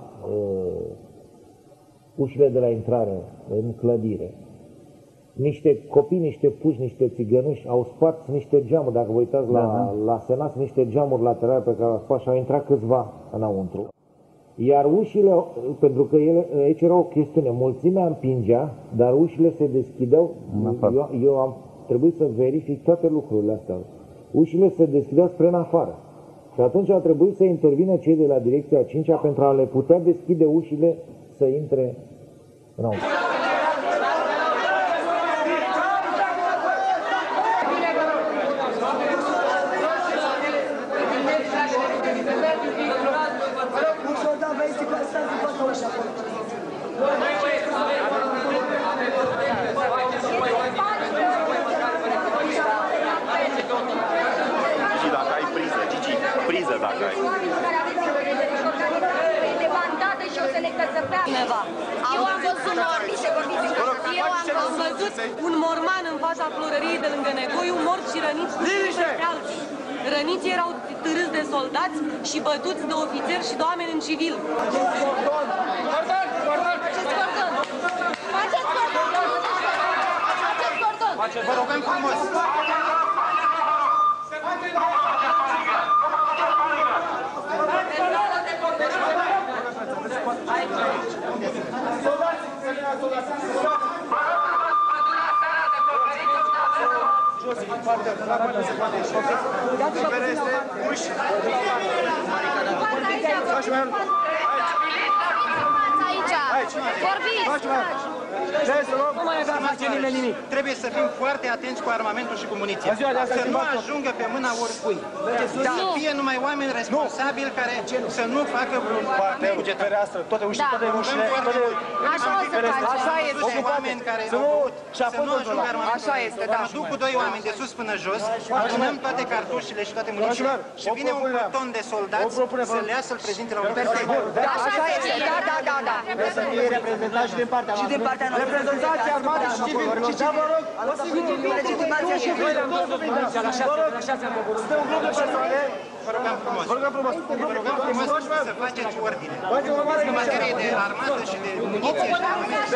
ușile de la intrare în clădire. Niște copii, niște puși, niște țigănuși au spart niște geamuri, dacă vă uitați la Senat, niște geamuri laterale pe care au spart și au intrat câțiva înăuntru. Iar ușile, pentru că aici era o chestiune, mulțimea împingea, dar ușile se deschideau, eu am trebuit să verific toate lucrurile astea. Ușile se deschideau spre în afară. Și atunci a trebuit să intervină cei de la direcția 5-a pentru a le putea deschide ușile să intre înăuntru. Priză dacă ai. Eu am văzut un morman în fața florăriei de lângă Negoiu, mort și răniți pe alții. Răniții erau târâți de soldați și bătuți de ofițeri și de oameni în civil. Faceți cordon! Faceți cordon! Faceți cordon! Vă rugăm frumos! Nu mai face nimeni nimic. Trebuie să fim foarte atenți cu armamentul și cu muniția. Să nu ajungă pe mâna oricui. Să fie numai oameni responsabili care să nu facă vreun apartament bugetar. Toate ușile, toate ușile, Așa este. Oameni care să nu ajungă armamentul. Așa este, da. Mă duc cu doi oameni de sus până jos, adunăm toate cartușele și toate munițiile și vine un pluton de soldați să le ia să-l prezinte la un Așa este, da. trebuie să fie reprezentat și din partea noastră. Și din partea noastră. Reprezentații armate și civili. Și vă rog, legitimația și voi le-am văzut Este un grup de persoane. Vă rugăm frumos. Vă rugăm frumos. Vă rugăm frumos să faceți ordine. În materie de armată și de muniție și de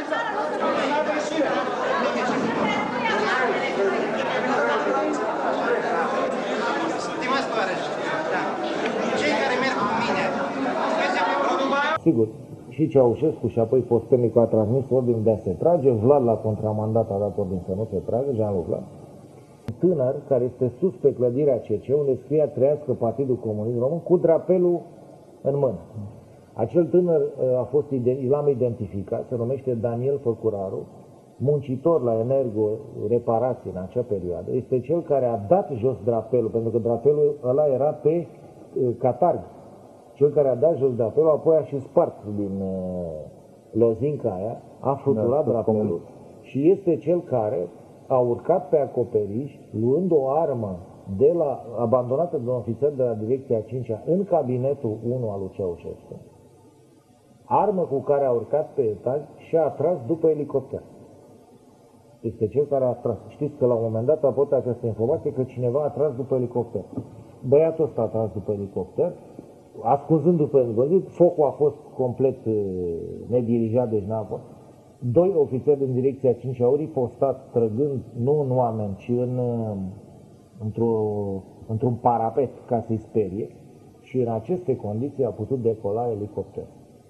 stimați tovarăși, cei care merg cu mine, sigur, și Ceaușescu și apoi Postenicu a transmis ordinul de a se trage, Vlad la contramandat a dat ordin să nu se tragă, Jean-Luc Vlad. Un tânăr care este sus pe clădirea CC, unde scria Trăiască Partidul Comunist Român, cu drapelul în mână. Acel tânăr l-am identificat, se numește Daniel Făcuraru, muncitor la Energo Reparații în acea perioadă. Este cel care a dat jos drapelul, pentru că drapelul ăla era pe catarg. Cel care a dat jos drapelul, apoi a și spart din lozinca aia, a fluturat drapelul și este cel care a urcat pe acoperiș, luând o armă abandonată de un ofițer de la direcția 5-a în cabinetul 1 al lui Ceaușescu, armă cu care a urcat pe etaj și a atras după elicopter. Este cel care a atras. Știți că la un moment dat a apărut această informație că cineva a atras după elicopter. Băiatul ăsta a atras după elicopter, ascunzându-l pe văzut, focul a fost complet nedirijat, deci n-a fost. Doi ofițeri din direcția 5 au ripostat trăgând nu în oameni, ci într-un parapet ca să-i sperie și în aceste condiții a putut decola elicopterul.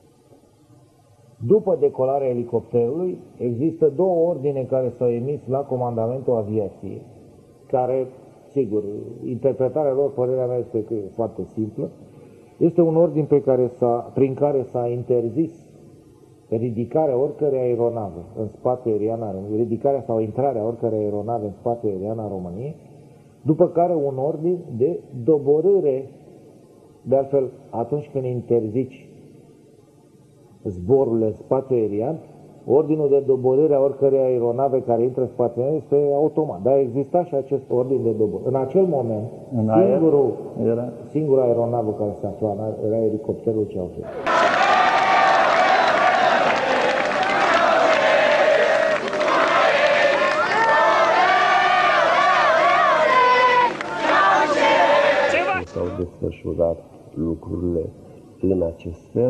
După decolarea elicopterului există două ordine care s-au emis la Comandamentul Aviației, care, sigur, interpretarea lor, părerea mea este că e foarte simplă. Este un ordin prin care s-a interzis ridicarea oricărei aeronave în spațiul aerian, ridicarea sau intrarea oricărei aeronave în spațiul aerian a României, după care un ordin de doborâre, de altfel, atunci când interzici zborurile în spațiu aerian, ordinul de doborâre a oricărei aeronave care intră în spațiu aerian este automat. Dar exista și acest ordin de doborâre. În acel moment, singura aeronavă care se afla era elicopterul Ceaușescu. S-au desfășurat lucrurile în acest fel.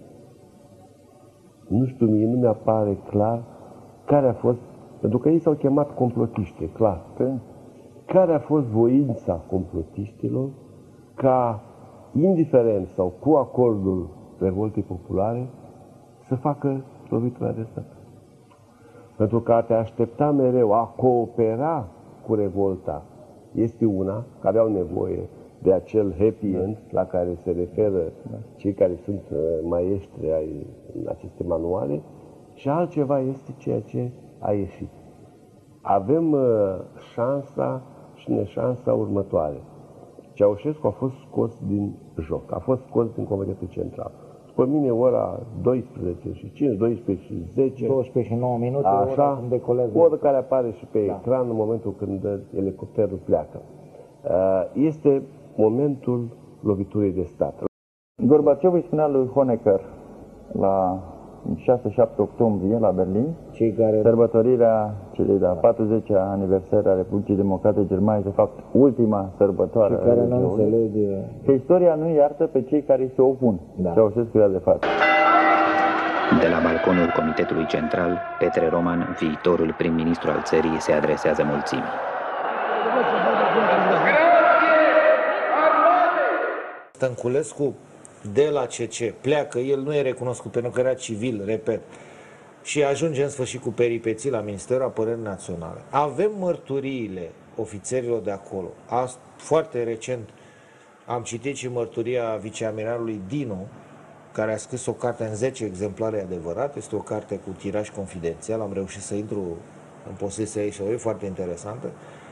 Nu știu, mie nu mi-apare clar care a fost, pentru că ei s-au chemat complotiști, clar. Care a fost voința complotiștilor ca, indiferent sau cu acordul revoltei populare, să facă lovitura de stat. Pentru că a te aștepta mereu a coopera cu revolta este una, care au nevoie de acel happy end la care se referă cei care sunt maestri ai aceste manuale, și altceva este ceea ce a ieșit. Avem șansa și neșansa următoare. Ceaușescu a fost scos din joc, a fost scos din Comitetul Central. După mine, ora 12 și 5, 12 și 10, 12 și 9 minute, așa, ora care apare și pe ecran în momentul când elicopterul pleacă. Este momentul loviturii de stat. Gorbaciov îi spunea lui Honecker la 6-7 octombrie la Berlin, sărbătorirea celei de-a 40-a aniversare a Republicii Democrate Germane, de fapt ultima sărbătoare a religiei, că istoria nu iartă pe cei care se opun. Ceaușescu era de față. De la balconul Comitetului Central, Petre Roman, viitorul prim-ministru al țării, se adresează mulțimii. Stănculescu de la CC pleacă, el nu e recunoscut pentru că era civil, repet, și ajunge în sfârșit cu peripeții la Ministerul Apărării Naționale. Avem mărturiile ofițerilor de acolo. Foarte recent am citit și mărturia viceamiralului Dinu, care a scris o carte în 10 exemplare adevărate, este o carte cu tiraj confidențial, am reușit să intru în posesia ei și o e foarte interesantă.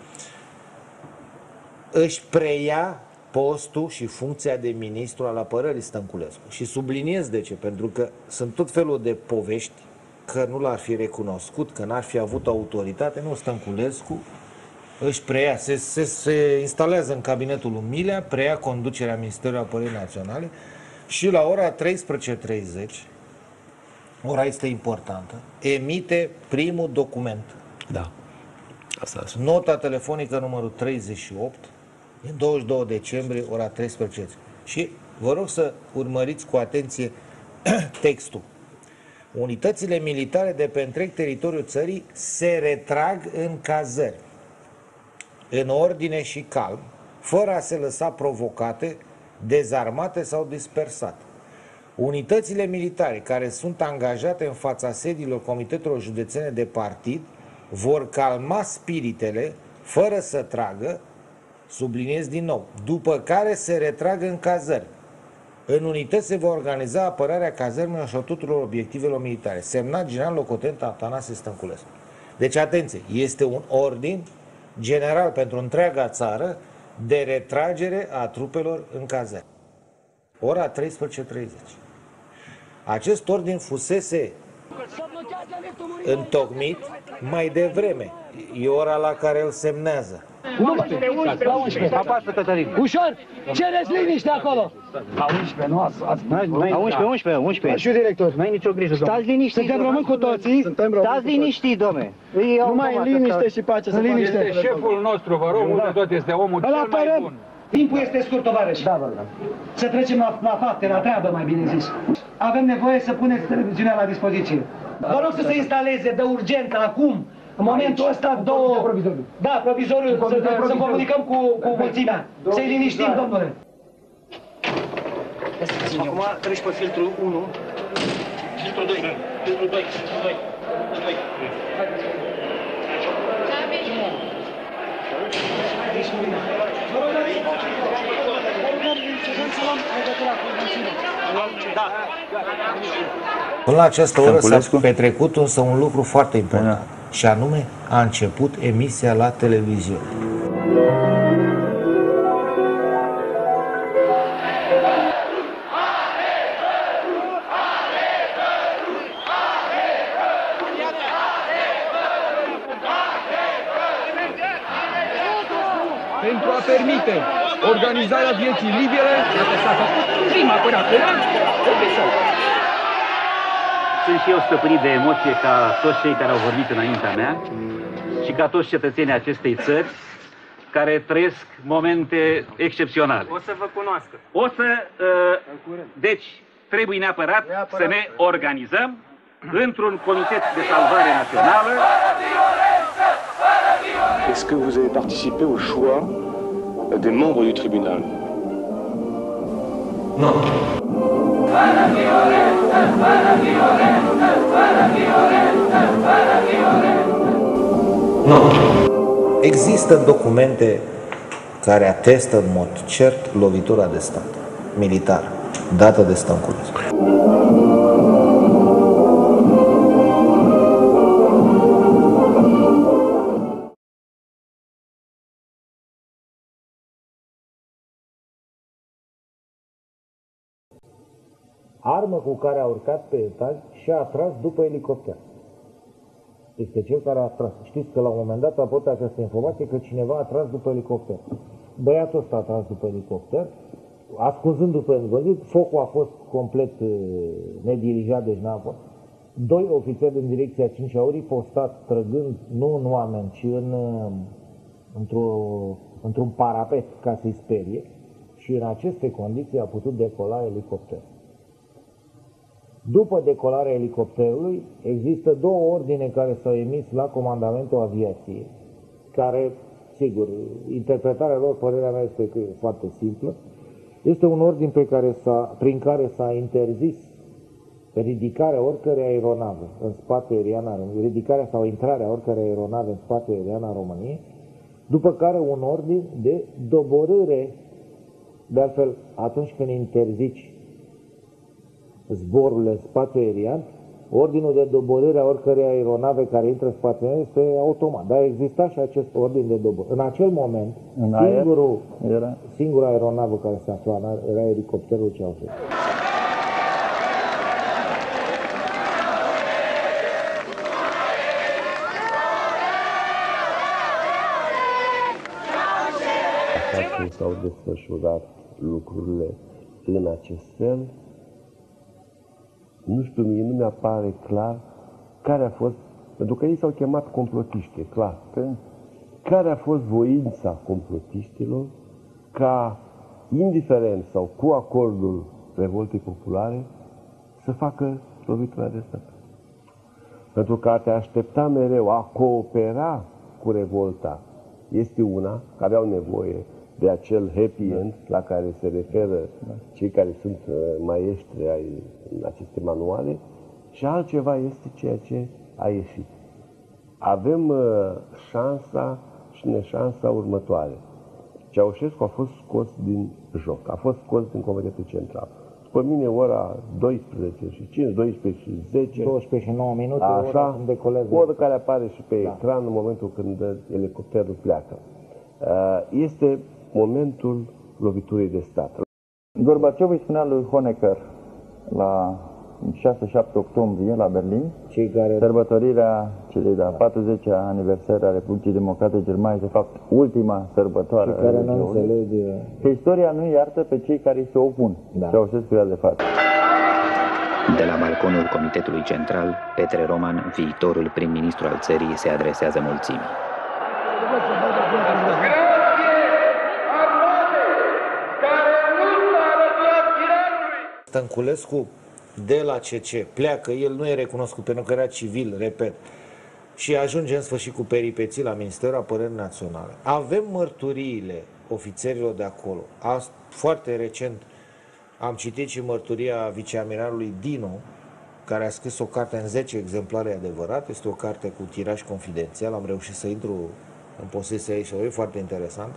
Își preia postul și funcția de ministru al apărării Stănculescu. Și subliniez de ce, pentru că sunt tot felul de povești că nu l-ar fi recunoscut, că n-ar fi avut autoritate. Nu, Stănculescu își preia, se instalează în cabinetul lui Milea, preia conducerea Ministerului Apărării Naționale și la ora 13:30, ora este importantă, emite primul document. Da. Nota telefonică numărul 38, în 22 decembrie, ora 13. Și vă rog să urmăriți cu atenție textul. Unitățile militare de pe întreg teritoriul țării se retrag în cazări, în ordine și calm, fără a se lăsa provocate, dezarmate sau dispersate. Unitățile militare care sunt angajate în fața sediilor comitetelor județene de partid vor calma spiritele fără să tragă, subliniez din nou, după care se retrag în cazări. În unități se va organiza apărarea cazărmelor și a tuturor obiectivelor militare. Semnat general locotenent Atanase Stănculescu. Deci, atenție, este un ordin general pentru întreaga țară de retragere a trupelor în cazări. Ora 13:30. Acest ordin fusese întocmit mai devreme. E ora la care îl semnează. 11. Apasă, Cătălin. Ușor! Cereți liniște acolo! La 11, nu ați... La 11. Și director. Nu ai nicio grijă, domnule. Stați liniștiți. Suntem români cu toții. Stați liniștiți, domnule. Numai liniște și pace să liniște. Este șeful nostru, vă rog, de tot, este omul cel mai bun. Timpul este scurt, tovarăși. Da, da. Să trecem la fapte, la treabă, mai bine zis. Avem nevoie să puneți televiziunea la dispoziție. Vă rog să se instaleze de urgență acum. În momentul ăsta, două... Da, provizoriu, să comunicăm cu mulțimea. Să-i liniștim, domnule. Acum treci pe filtrul 1. Filtrul 2. Filtrul 2. Filtrul 2. Până la această oră s-a petrecut însă un lucru foarte important. Și anume, a început emisia la televiziune. pentru a permite organizarea vieții libere. Dacă s-a făcut prima până acum, sunt și eu stăpânit de emoție ca toți cei care au vorbit înaintea mea și ca toți cetățenii acestei țări care trăiesc momente excepționale. O să vă cunoască. Deci, trebuie neapărat să ne organizăm într-un comitet de salvare națională. Est-ce que vous avez participé au choix des membres du tribunal? Non. Nu. Există documente care atestă în mod cert lovitura de stat militar, dată de Stănculescu. Armă cu care a urcat pe etaj și a atras după elicopter. Este cel care a atras. Știți că la un moment dat a apărut această informație că cineva a atras după elicopter. Băiatul ăsta a atras după elicopter, ascunzându-se în văzut, focul a fost complet nedirijat, deci n-a fost. Doi ofițeri din direcția 5 Aurii postați trăgând nu în oameni, ci într-un parapet ca să-i sperie, și în aceste condiții a putut decola elicopterul. După decolarea elicopterului, există două ordine care s-au emis la Comandamentul Aviației, care, sigur, interpretarea lor, părerea mea este că e foarte simplă. Este un ordin prin care s-a interzis ridicarea oricărei aeronave în spațiul aerian, ridicarea sau intrarea oricărei aeronave în spațiul aerian al României, după care un ordin de doborâre, de altfel, atunci când interzici zborurile în spațiu aerian, ordinul de doborâre a oricărei aeronave care intră în spațiu aerian este automat. Dar exista și acest ordin de doborâre. În acel moment, singura aeronavă care se afla era elicopterul Ceaușescu. Așa cum s-au desfășurat lucrurile în acest fel, nu știu, mie nu mi-apare clar care a fost, pentru că ei s-au chemat complotiști, e clar. Care a fost voința complotiștilor ca, indiferent sau cu acordul revoltei populare, să facă lovitura de stat. Pentru că a te aștepta mereu a coopera cu revolta este una, că aveau nevoie de acel happy end la care se referă cei care sunt maestri ai aceste manuale, și altceva este ceea ce a ieșit. Avem șansa și neșansa următoare. Ceaușescu a fost scos din joc, a fost scos din Comitetul Central. După mine, ora 12 și 5, 12 și 10, 12 și 9 minute, așa, ora care apare și pe ecran în momentul când elicopterul pleacă. Este momentul loviturii de stat. Gorbaciov îi spunea lui Honecker la 6-7 octombrie la Berlin, sărbătorirea celei de-a 40-a aniversare a Republicii Democrate Germane, de fapt ultima sărbătoare a religiei, că istoria nu iartă pe cei care îi se opun. Ceaușescu era de față. De la balconul Comitetului Central, Petre Roman, viitorul prim-ministru al țării, se adresează mulțimii. Stănculescu de la CC pleacă, el nu e recunoscut pentru că era civil, repet, și ajunge în sfârșit cu peripeții la Ministerul Apărării Naționale. Avem mărturiile ofițerilor de acolo. Foarte recent am citit și mărturia viceamiralului Dino, care a scris o carte în 10 exemplare adevărat. Este o carte cu tiraj confidențial, am reușit să intru în posesia ei și o e foarte interesantă.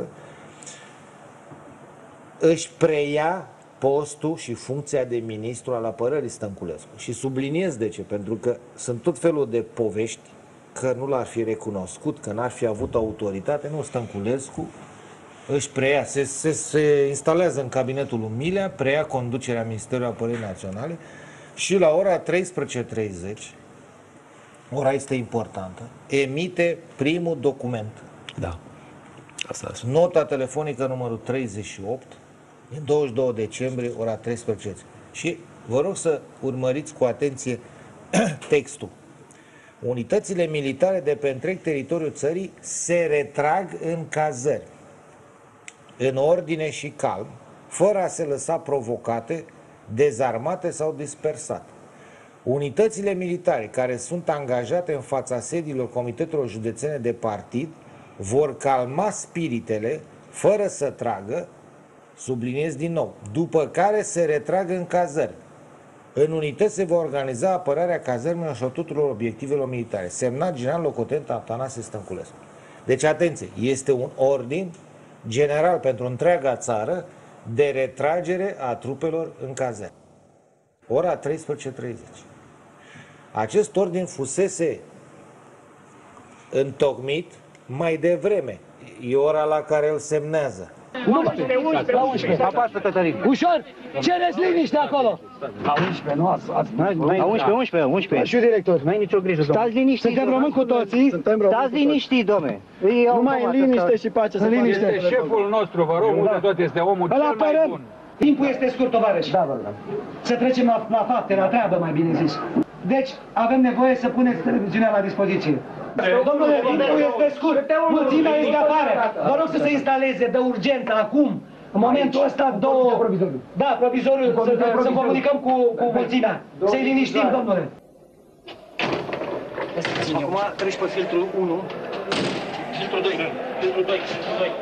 Își preia postul și funcția de ministru al apărării Stănculescu. Și subliniez de ce, pentru că sunt tot felul de povești că nu l-ar fi recunoscut, că n-ar fi avut autoritate. Nu, Stănculescu își preia, se instalează în cabinetul lui Milea, preia conducerea Ministerului Apărării Naționale și la ora 13:30, ora este importantă, emite primul document. Da. Nota telefonică numărul 38, din 22 decembrie, ora 13. Și vă rog să urmăriți cu atenție textul. Unitățile militare de pe întreg teritoriul țării se retrag în cazări, în ordine și calm, fără a se lăsa provocate, dezarmate sau dispersate. Unitățile militare care sunt angajate în fața sediilor comitetelor județene de partid vor calma spiritele fără să tragă, subliniez din nou, după care se retrag în cazări. În unități se va organiza apărarea cazărmelor și a tuturor obiectivelor militare. Semnat general locotenent Atanasie Stănculescu. Deci, atenție, este un ordin general pentru întreaga țară de retragere a trupelor în cazări. Ora 13:30. Acest ordin fusese întocmit mai devreme. E ora la care îl semnează. 11. Apasă, Cătălin. Ușor! Cereți liniște acolo! La 11, nu azi. La 11. Și director. Nu ai nicio grijă, domnule. Stați liniștit. Suntem români cu toții. Stați liniștit, domnule. Numai în liniște și pace să liniște. Este șeful nostru, vă rog, de tot este omul cel mai bun. Timpul este scurt, tovarăși. Da, vă rog. Să trecem la fapte, la treabă, mai bine zis. Deci, avem nevoie să puneți televiziunea la dispoziție. Domnule, timpul este scurt, mulțimea este afară. Vă rog să se instaleze de urgență acum, în momentul ăsta, două... Da, provizoriu, să comunicăm cu mulțimea. Să-i liniștim, domnule. Acum treci pe filtrul 1. Filtrul 2. Filtrul 2. Filtrul 2.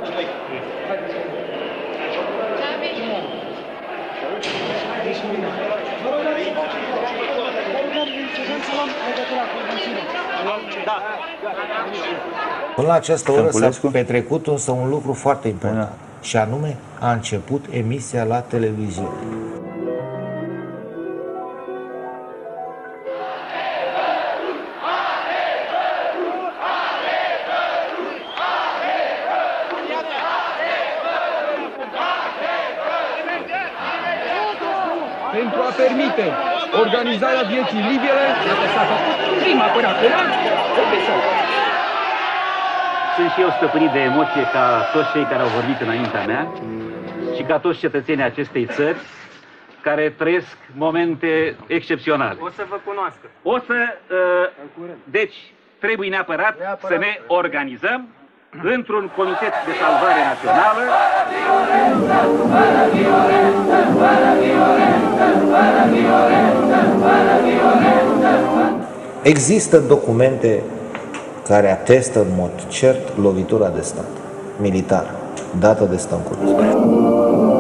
Până la această oră s-a petrecut însă un lucru foarte important, și anume a început emisia la televiziune. Pentru a permite organizarea vieții libere, s-a făcut prima până acum. Sunt și eu stăpânit de emoție ca toți cei care au vorbit înaintea mea și ca toți cetățenii acestei țări care trăiesc momente excepționale. O să vă cunoască. Deci, trebuie neapărat să ne organizăm într-un comitet de salvare națională. Există documente care atestă în mod cert lovitura de stat militară, dată de Stănculescu.